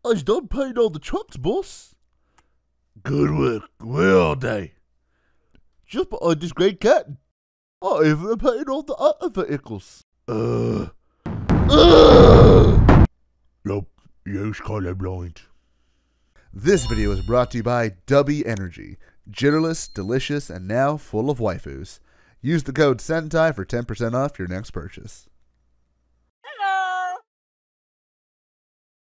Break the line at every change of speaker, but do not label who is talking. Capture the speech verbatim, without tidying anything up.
I's done painting all the trucks, boss. Good work. Where are they? Just behind this great curtain. I even painted all the other vehicles. Uh. Uh. Nope. You're colorblind. This video is brought to you by W Energy. Jitterless, delicious, and now full of waifus. Use the code Sentai for ten percent off your next purchase.